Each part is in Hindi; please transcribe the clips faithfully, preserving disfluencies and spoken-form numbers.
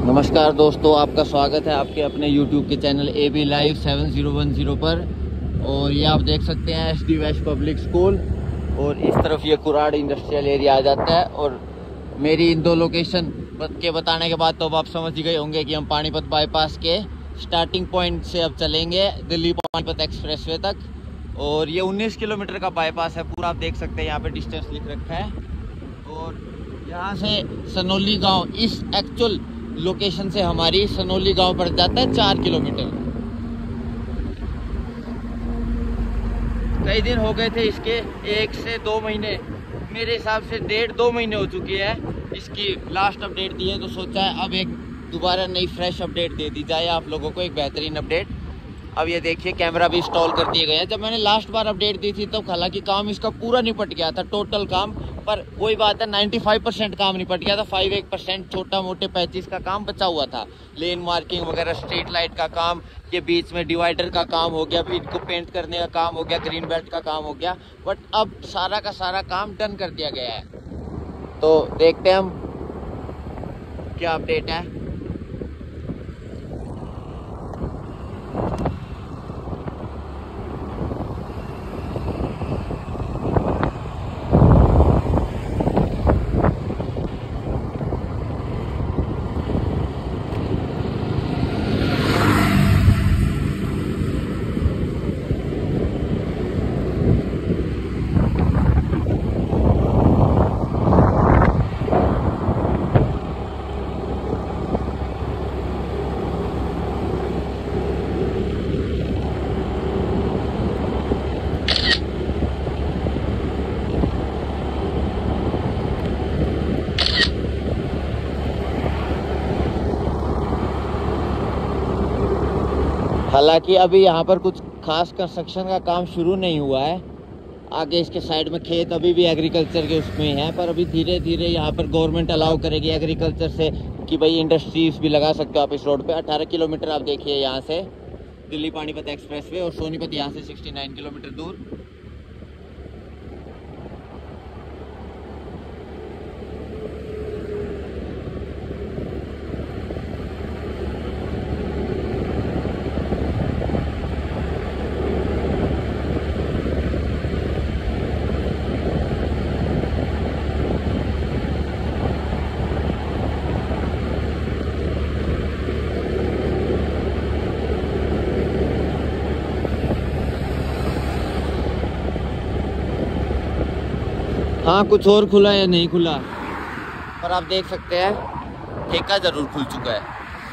नमस्कार दोस्तों, आपका स्वागत है आपके अपने यूट्यूब के channel A B live seven zero one zero पर। और ये आप देख सकते हैं S D West Public School, और इस तरफ ये कुराड़ इंडस्ट्रियल एरिया आ जाता है। और मेरी इन दो लोकेशन के बताने के बाद तो अब आप समझ ही गए होंगे कि हम पानीपत बाईपास के स्टार्टिंग पॉइंट से अब चलेंगे दिल्ली पानीपत एक्सप्रेसवे तक। और ये उन्नीस किलोमीटर का बाईपास है पूरा, आप देख सकते हैं यहाँ पे डिस्टेंस लिख रखा है। और यहाँ से सनोली गांव, इस एक्चुअल लोकेशन से हमारी सनोली गांव पड़ जाता है चार किलोमीटर। कई दिन हो गए थे इसके, एक से दो महीने, मेरे हिसाब से डेढ़ दो महीने हो चुकी है इसकी लास्ट अपडेट दी है। तो सोचा है अब एक दोबारा नई फ्रेश अपडेट दे दी जाए आप लोगों को, एक बेहतरीन अपडेट। अब ये देखिए कैमरा भी इंस्टॉल कर दिया गया है। जब मैंने लास्ट बार अपडेट दी थी तब तो हालांकि काम इसका पूरा निपट गया था, टोटल काम, पर वही बात है पचानवे परसेंट काम निपट गया था, फाइव एक परसेंट छोटा मोटे पैंतीस का काम बचा हुआ था। लेन मार्किंग वगैरह, स्ट्रीट लाइट का काम, ये बीच में डिवाइडर का काम हो गया, इनको पेंट करने का काम हो गया, ग्रीन बेल्ट का काम हो गया। बट अब सारा का सारा काम डन कर दिया गया है। तो देखते हैं हम क्या अपडेट है। हालांकि अभी यहाँ पर कुछ खास कंस्ट्रक्शन का काम शुरू नहीं हुआ है। आगे इसके साइड में खेत अभी भी एग्रीकल्चर के उसमें हैं, पर अभी धीरे धीरे यहाँ पर गवर्नमेंट अलाउ करेगी एग्रीकल्चर से कि भाई इंडस्ट्रीज भी लगा सकते हो आप इस रोड पे। अठारह किलोमीटर आप देखिए यहाँ से दिल्ली पानीपत एक्सप्रेसवे, और सोनीपत यहाँ से उनहत्तर किलोमीटर दूर। हाँ, कुछ और खुला या नहीं खुला, पर आप देख सकते हैं ठेका जरूर खुल चुका है।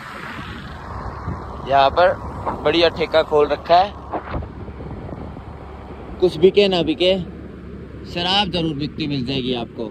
यहाँ पर बढ़िया ठेका खोल रखा है। कुछ बिके ना बिके, शराब जरूर बिकती मिल जाएगी आपको।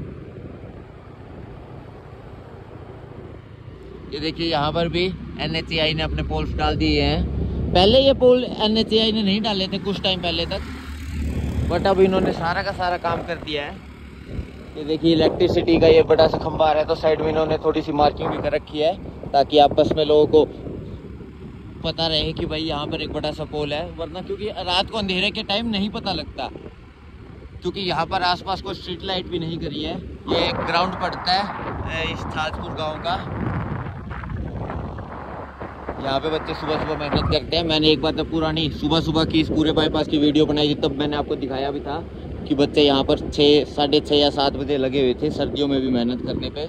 ये देखिए यहाँ पर भी एन एच ए आई ने अपने पोल्स डाल दिए हैं। पहले ये पोल एन एच ए आई ने नहीं डाले थे कुछ टाइम पहले तक, बट अब इन्होंने सारा का सारा काम कर दिया है। ये देखिए इलेक्ट्रिसिटी का ये बड़ा सा खंबा आ रहा है, तो साइड में इन्होंने थोड़ी सी मार्किंग भी कर रखी है ताकि आपस में लोगों को पता रहे कि भाई यहाँ पर एक बड़ा सा पोल है। वरना क्योंकि रात को अंधेरे के टाइम नहीं पता लगता, क्योंकि यहाँ पर आसपास कोई स्ट्रीट लाइट भी नहीं करी है। ये एक ग्राउंड पड़ता है इस ताजपुर गाँव का। यहाँ पे बच्चे सुबह सुबह मेहनत करते हैं। मैंने एक बार जब पुरानी सुबह सुबह की इस पूरे बाईपास की वीडियो बनाई थी तब मैंने आपको दिखाया भी था कि बच्चे यहाँ पर छः साढ़े छः या सात बजे लगे हुए थे सर्दियों में भी मेहनत करने पे।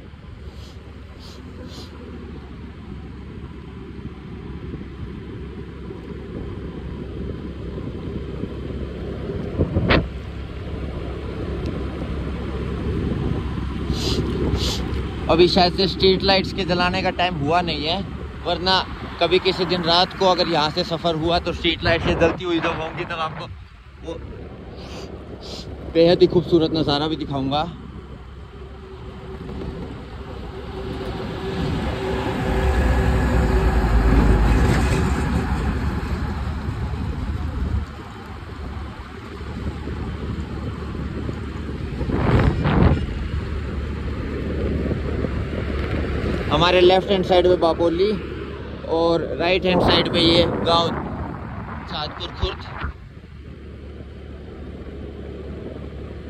अभी शायद से स्ट्रीट लाइट्स के जलाने का टाइम हुआ नहीं है, वरना कभी किसी दिन रात को अगर यहाँ से सफ़र हुआ तो स्ट्रीट लाइट से जलती हुई जब होंगी तब आपको वो बेहद ही खूबसूरत नज़ारा भी दिखाऊंगा। हमारे लेफ्ट हैंड साइड में बापोली और राइट हैंड साइड पे ये गांव सादपुर खुर्द।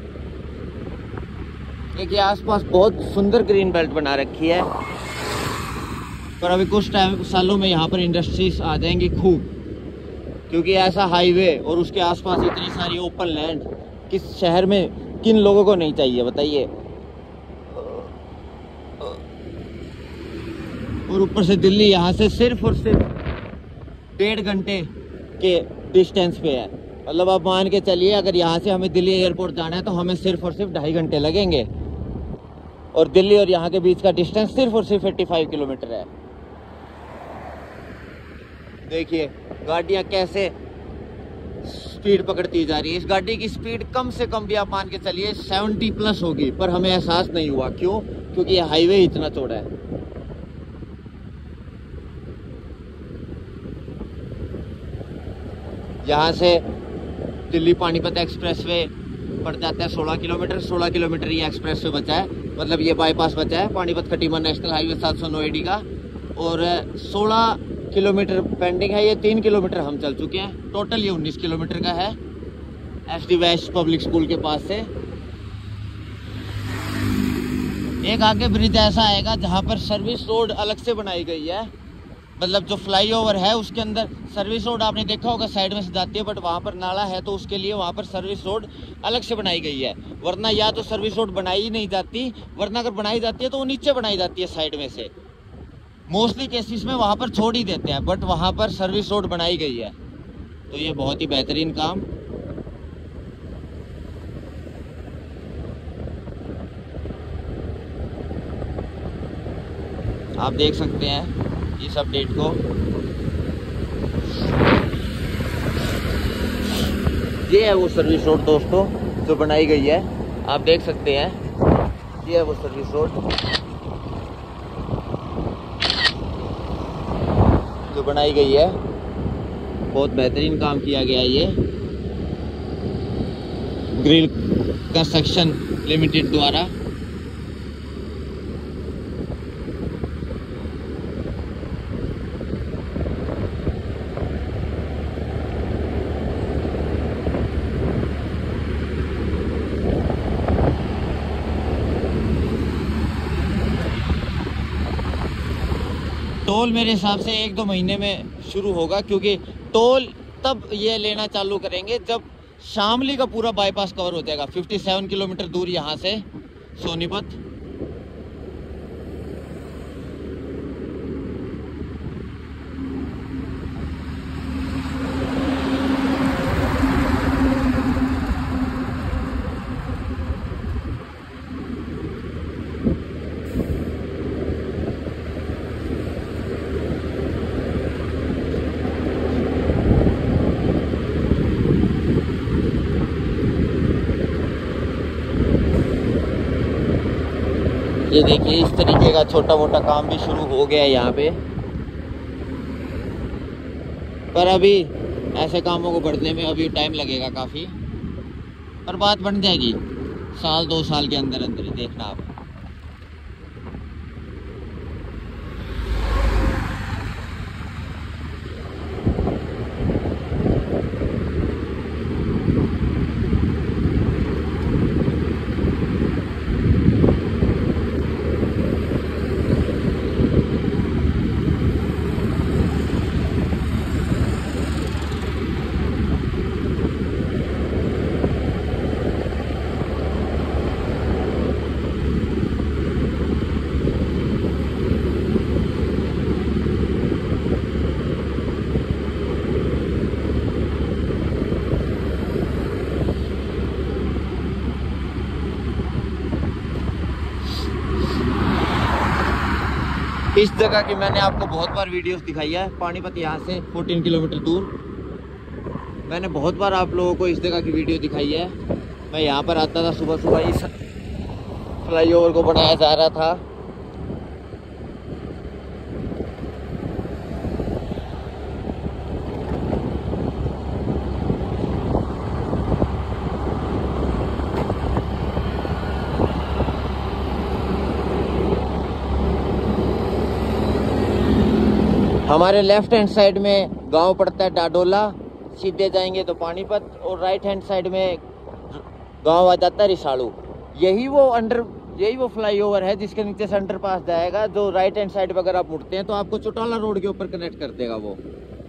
देखिए आसपास बहुत सुंदर ग्रीन बेल्ट बना रखी है। पर अभी कुछ टाइम सालों में यहाँ पर इंडस्ट्रीज आ जाएंगी खूब, क्योंकि ऐसा हाईवे और उसके आसपास इतनी सारी ओपन लैंड किस शहर में किन लोगों को नहीं चाहिए बताइए। और ऊपर से दिल्ली यहाँ से सिर्फ और सिर्फ डेढ़ घंटे के डिस्टेंस पे है। मतलब आप मान के चलिए अगर यहाँ से हमें दिल्ली एयरपोर्ट जाना है तो हमें सिर्फ और सिर्फ ढाई घंटे लगेंगे, और दिल्ली और यहाँ के बीच का डिस्टेंस सिर्फ और सिर्फ पचासी किलोमीटर है। देखिए गाड़ियाँ कैसे स्पीड पकड़ती जा रही है। इस गाड़ी की स्पीड कम से कम भी आप मान के चलिए सत्तर प्लस होगी, पर हमें एहसास नहीं हुआ। क्यों? क्योंकि ये हाईवे इतना चौड़ा है। यहाँ से दिल्ली पानीपत एक्सप्रेसवे पड़ जाता है सोलह किलोमीटर। सोलह किलोमीटर ये एक्सप्रेसवे बचा है, मतलब ये बाईपास बचा है पानीपत खटीमा नेशनल हाईवे सात सौ नौ एडी का, और सोलह किलोमीटर पेंडिंग है। ये तीन किलोमीटर हम चल चुके हैं, टोटल ये उन्नीस किलोमीटर का है S D West Public School के पास से। एक आगे ब्रिज ऐसा आएगा जहाँ पर सर्विस रोड अलग से बनाई गई है, मतलब जो फ्लाईओवर है उसके अंदर सर्विस रोड आपने देखा होगा साइड में से जाती है, बट वहाँ पर नाला है तो उसके लिए वहाँ पर सर्विस रोड अलग से बनाई गई है। वरना या तो सर्विस रोड बनाई ही नहीं जाती, वरना अगर बनाई जाती है तो वो नीचे बनाई जाती है साइड में से। मोस्टली केसेस में वहाँ पर छोड़ ही देते हैं, बट वहाँ पर सर्विस रोड बनाई गई है, तो ये बहुत ही बेहतरीन काम। आप देख सकते हैं इस अपडेट को। ये है वो सर्विस रोड दोस्तों जो बनाई गई है, आप देख सकते हैं। ये है वो सर्विस रोड जो बनाई गई है, बहुत बेहतरीन काम किया गया है ये ग्रिल कंस्ट्रक्शन लिमिटेड द्वारा। टोल मेरे हिसाब से एक दो महीने में शुरू होगा, क्योंकि टोल तब ये लेना चालू करेंगे जब शामली का पूरा बाईपास कवर हो जाएगा। सत्तावन किलोमीटर दूर यहाँ से सोनीपत। ये देखिए इस तरीके का छोटा मोटा काम भी शुरू हो गया है यहाँ पे, पर अभी ऐसे कामों को बढ़ने में अभी टाइम लगेगा काफ़ी, पर बात बन जाएगी साल दो साल के अंदर अंदर ही, देखना आप। इस जगह की मैंने आपको बहुत बार वीडियोस दिखाई है। पानीपत यहाँ से चौदह किलोमीटर दूर मैंने बहुत बार आप लोगों को इस जगह की वीडियो दिखाई है। मैं यहाँ पर आता था सुबह सुबह, इस फ्लाईओवर को बनाया जा रहा था। हमारे लेफ्ट हैंड साइड में गांव पड़ता है डाडोला, सीधे जाएंगे तो पानीपत, और राइट हैंड साइड में गांव आ जाता है रिसाड़ू। यही वो अंडर यही वो फ्लाईओवर है जिसके नीचे से अंडरपास जाएगा, जो राइट हैंड साइड पर अगर आप मुड़ते हैं तो आपको चौटाला रोड के ऊपर कनेक्ट कर देगा वो।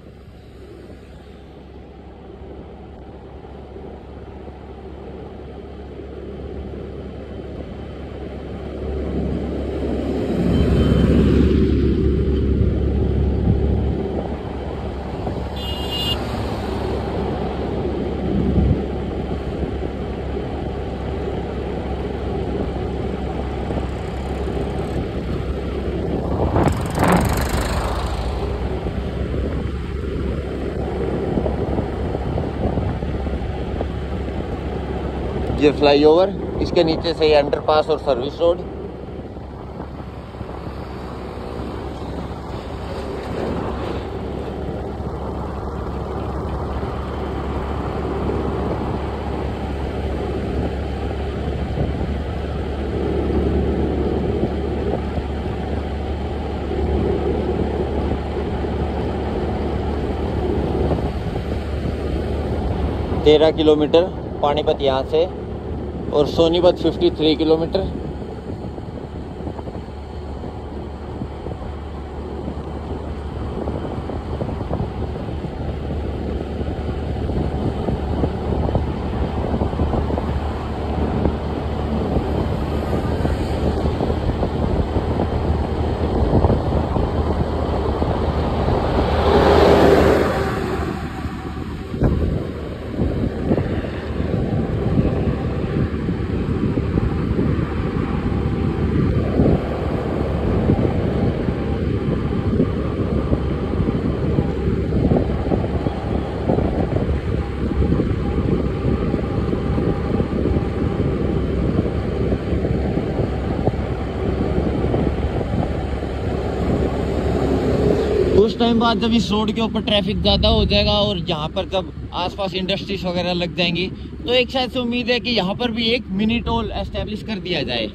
ये फ्लाईओवर, इसके नीचे से ये अंडरपास और सर्विस रोड। तेरह किलोमीटर पानीपत यहाँ से, और सोनीपत तिरेपन किलोमीटर। कुछ टाइम बाद जब इस रोड के ऊपर ट्रैफिक ज़्यादा हो जाएगा और यहाँ पर जब आसपास इंडस्ट्रीज वगैरह लग जाएंगी तो एक शायद से उम्मीद है कि यहाँ पर भी एक मिनी टोल एस्टेब्लिश कर दिया जाए।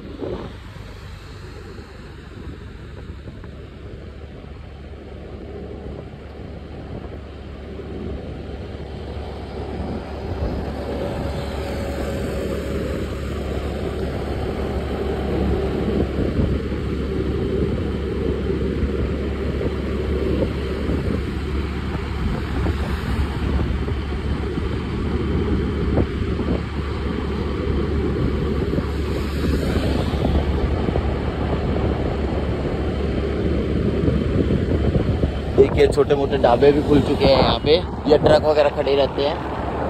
देखिए छोटे मोटे ढाबे भी खुल चुके हैं यहाँ पे, ये ट्रक वगैरह खड़े रहते हैं।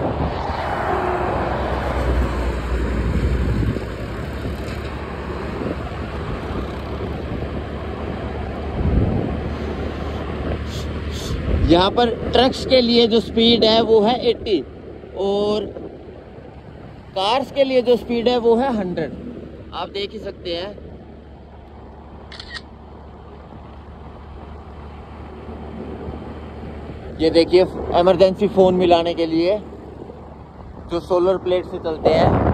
यहाँ पर ट्रक्स के लिए जो स्पीड है वो है अस्सी और कार्स के लिए जो स्पीड है वो है सौ। आप देख ही सकते हैं। ये देखिए इमरजेंसी फ़ोन मिलाने के लिए जो सोलर प्लेट से चलते हैं।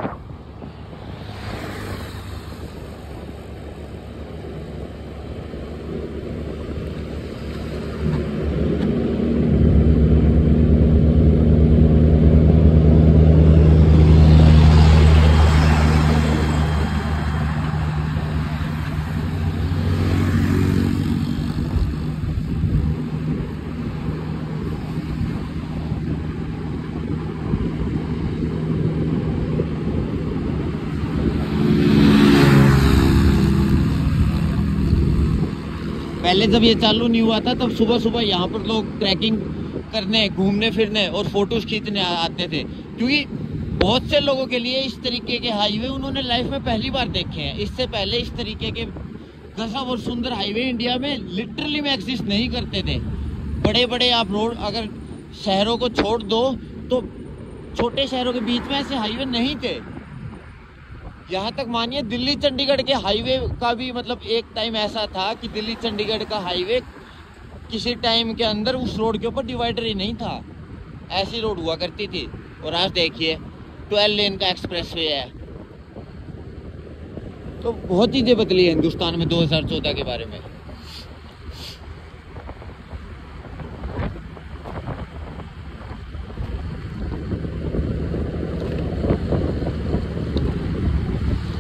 पहले जब ये चालू नहीं हुआ था तब सुबह सुबह यहाँ पर लोग ट्रैकिंग करने, घूमने फिरने और फोटोज खींचने आते थे, क्योंकि बहुत से लोगों के लिए इस तरीके के हाईवे उन्होंने लाइफ में पहली बार देखे हैं। इससे पहले इस तरीके के गजब और सुंदर हाईवे इंडिया में लिटरली में एग्जिस्ट नहीं करते थे। बड़े बड़े आप रोड अगर शहरों को छोड़ दो तो छोटे शहरों के बीच में ऐसे हाईवे नहीं थे। यहाँ तक मानिए दिल्ली चंडीगढ़ के हाईवे का भी मतलब एक टाइम ऐसा था कि दिल्ली चंडीगढ़ का हाईवे किसी टाइम के अंदर उस रोड के ऊपर डिवाइडर ही नहीं था, ऐसी रोड हुआ करती थी। और आज देखिए ट्वेल्व लेन का एक्सप्रेसवे है। तो बहुत चीज़ें बदली है हिंदुस्तान में दो हज़ार चौदह के बारे में।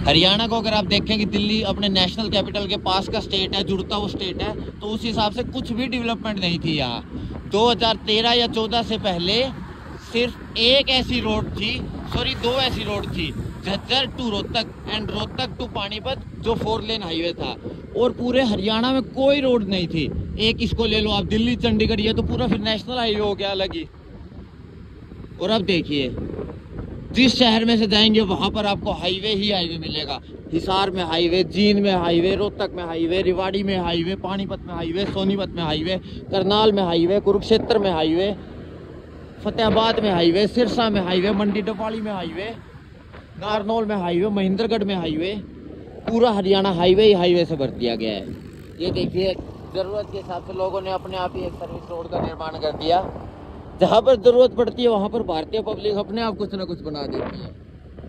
हरियाणा को अगर आप देखें कि दिल्ली अपने नेशनल कैपिटल के पास का स्टेट है, जुड़ता हुआ स्टेट है, तो उस हिसाब से कुछ भी डेवलपमेंट नहीं थी यहाँ। दो हज़ार तेरह या चौदह से पहले सिर्फ एक ऐसी रोड थी, सॉरी दो ऐसी रोड थी, Jhajjar to Rohtak and Rohtak to Panipat, जो फोर लेन हाईवे था। और पूरे हरियाणा में कोई रोड नहीं थी। एक इसको ले लो आप, दिल्ली चंडीगढ़, ये तो पूरा फिर नेशनल हाईवे हो गया अलग ही। और अब देखिए, जिस शहर में से जाएंगे वहां पर आपको हाईवे ही हाईवे मिलेगा। हिसार में हाईवे, जींद में हाईवे, रोहतक में हाईवे, रेवाड़ी में हाईवे, पानीपत में हाईवे, सोनीपत में हाईवे, करनाल में हाईवे, कुरुक्षेत्र में हाईवे, फतेहाबाद में हाईवे, सिरसा में हाईवे, मंडी डपाली में हाईवे, नारनौल में हाईवे, महेंद्रगढ़ में हाईवे। पूरा हरियाणा हाईवे ही हाईवे से भर दिया गया है। ये देखिए, जरूरत के हिसाब से लोगों ने अपने आप ही एक सर्विस रोड का निर्माण कर दिया। जहाँ पर जरूरत पड़ती है वहाँ पर भारतीय पब्लिक अपने आप कुछ ना कुछ बना देती है।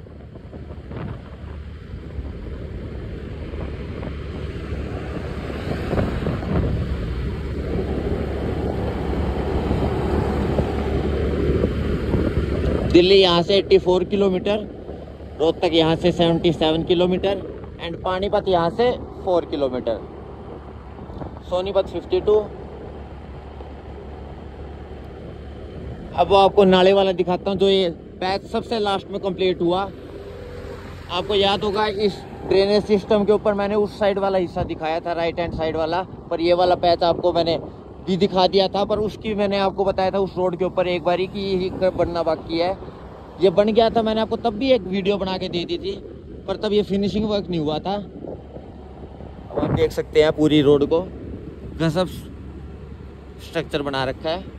दिल्ली यहाँ से चौरासी किलोमीटर, रोहतक यहाँ से सतहत्तर किलोमीटर एंड पानीपत यहाँ से चार किलोमीटर, सोनीपत बावन। अब वो आपको नाले वाला दिखाता हूँ, जो ये पैच सबसे लास्ट में कंप्लीट हुआ। आपको याद होगा इस ड्रेनेज सिस्टम के ऊपर मैंने उस साइड वाला हिस्सा दिखाया था, राइट हैंड साइड वाला, पर ये वाला पैच आपको मैंने भी दिखा दिया था। पर उसकी मैंने आपको बताया था उस रोड के ऊपर एक बारी कि यही बनना बाकी है। ये बन गया था, मैंने आपको तब भी एक वीडियो बना के दे दी थी, पर तब ये फिनिशिंग वर्क नहीं हुआ था। अब आप देख सकते हैं पूरी रोड को गजब स्ट्रक्चर बना रखा है।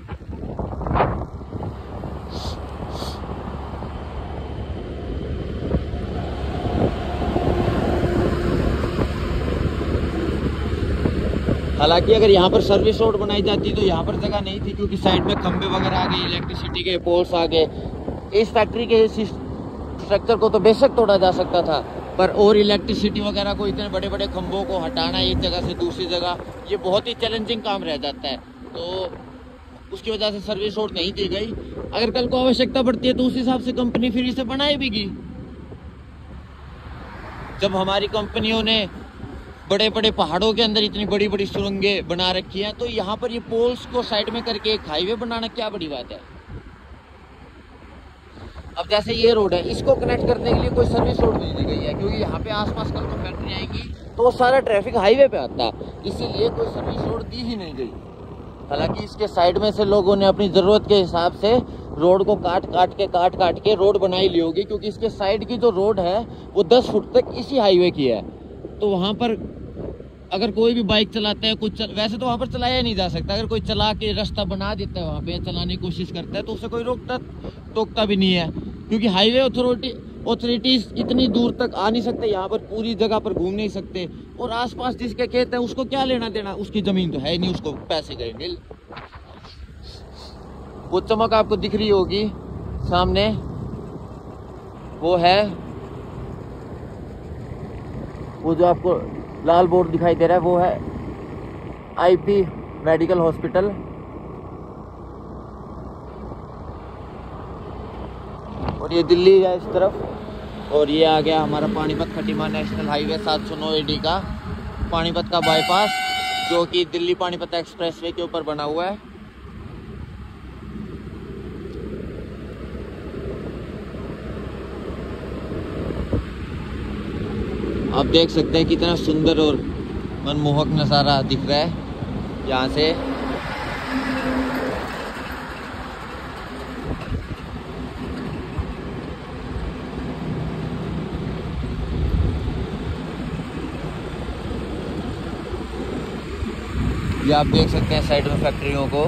हालांकि अगर यहाँ पर सर्विस रोड बनाई जाती तो यहाँ पर जगह नहीं थी, क्योंकि साइड में खंबे वगैरह आ गए, इलेक्ट्रिसिटी के पोल्स आ गए। इस फैक्ट्री के स्ट्रक्चर को तो बेशक तोड़ा जा सकता था, पर और इलेक्ट्रिसिटी वगैरह को, इतने बड़े बड़े खंभों को हटाना एक जगह से दूसरी जगह, ये बहुत ही चैलेंजिंग काम रह जाता है। तो उसकी वजह से सर्विस रोड नहीं दी गई। अगर कल को आवश्यकता पड़ती है तो उस हिसाब से कंपनी फिर इसे बनाए भी। जब हमारी कंपनियों ने बड़े बड़े पहाड़ों के अंदर इतनी बड़ी बड़ी सुरंगें बना रखी हैं, तो यहाँ पर ये पोल्स को साइड में करके एक हाईवे बनाना क्या बड़ी बात है। अब जैसे ये रोड है, इसको कनेक्ट करने के लिए कोई सर्विस रोड नहीं दी गई है, क्योंकि यहाँ पे आसपास कल को फैक्ट्री आएंगी तो सारा ट्रैफिक हाईवे पे आता, इसीलिए कोई सर्विस रोड दी ही नहीं गई। हालांकि इसके साइड में से लोगों ने अपनी ज़रूरत के हिसाब से रोड को काट काट के काट काट के रोड बनाई ली होगी, क्योंकि इसके साइड की जो रोड है वो दस फुट तक इसी हाईवे की है। तो वहाँ पर अगर कोई भी बाइक चलाता है, कुछ चल, वैसे तो वहाँ पर चलाया नहीं जा सकता। अगर कोई चला के रास्ता बना देता है, वहाँ पे चलाने की कोशिश करता है, तो उसे कोई रोकता टोकता भी नहीं है, क्योंकि हाईवे अथॉरिटी अथॉरिटीज इतनी दूर तक आ नहीं सकते, यहाँ पर पूरी जगह पर घूम नहीं सकते। और आसपास जिसके खेत है उसको क्या लेना देना, उसकी जमीन तो है नहीं, उसको पैसे गए मिल। वो चमक आपको दिख रही होगी सामने, वो है वो जो आपको लाल बोर्ड दिखाई दे रहा है, वो है आईपी मेडिकल हॉस्पिटल। और ये दिल्ली है इस तरफ, और ये आ गया हमारा पानीपत खटीमा नेशनल हाईवे सात सौ नौ ए डी का पानीपत का बाईपास, जो कि दिल्ली पानीपत एक्सप्रेसवे के ऊपर बना हुआ है। आप देख सकते हैं कितना सुंदर और मनमोहक नज़ारा दिख रहा है यहाँ से। ये आप देख सकते हैं साइड में फैक्ट्रियों को,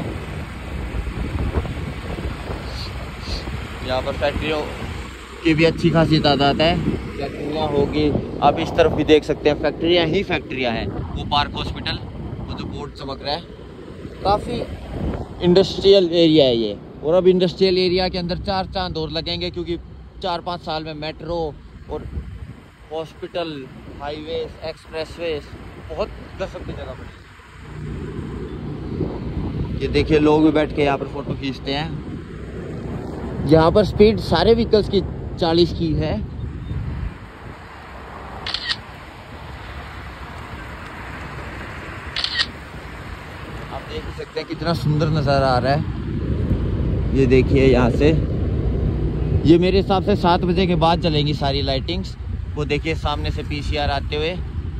यहाँ पर फैक्ट्रियों की भी अच्छी खासी तादाद है, फैक्ट्रियाँ होगी। आप इस तरफ भी देख सकते हैं, फैक्ट्रियाँ ही फैक्ट्रियाँ हैं। वो पार्क हॉस्पिटल, वो जो बोर्ड चमक रहा है, काफ़ी इंडस्ट्रियल एरिया है ये। और अब इंडस्ट्रियल एरिया के अंदर चार चांद और लगेंगे, क्योंकि चार पाँच साल में मेट्रो और हॉस्पिटल, हाईवेज, एक्सप्रेसवेज, बहुत गजब की जगह बनी। ये देखिए, लोग भी बैठ के यहाँ पर फोटो खींचते हैं। यहाँ पर स्पीड सारे व्हीकल्स की चालीस की है। देख सकते हैं कितना सुंदर नज़ारा आ रहा है। ये देखिए यहाँ से, ये मेरे हिसाब से सात बजे के बाद चलेंगी सारी लाइटिंग्स। वो देखिए सामने से पीसीआर आते हुए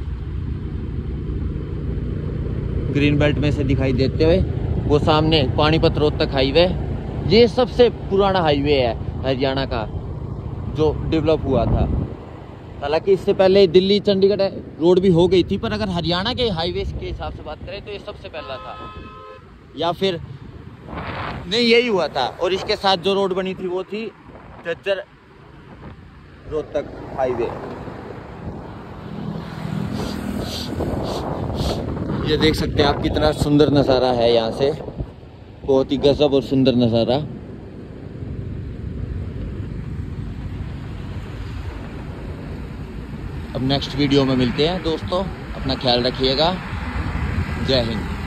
ग्रीन बेल्ट में से दिखाई देते हुए, वो सामने पानीपत रोहतक हाईवे, ये सबसे पुराना हाईवे है हरियाणा का जो डेवलप हुआ था। हालांकि इससे पहले दिल्ली चंडीगढ़ रोड भी हो गई थी, पर अगर हरियाणा के हाईवे के हिसाब से बात करें तो ये सबसे पहला था, या फिर नहीं यही हुआ था। और इसके साथ जो रोड बनी थी वो थी झज्जर रोहतक हाईवे। ये देख सकते हैं आप कितना सुंदर नज़ारा है यहाँ से, बहुत ही गजब और सुंदर नज़ारा। अब नेक्स्ट वीडियो में मिलते हैं दोस्तों, अपना ख्याल रखिएगा। जय हिंद।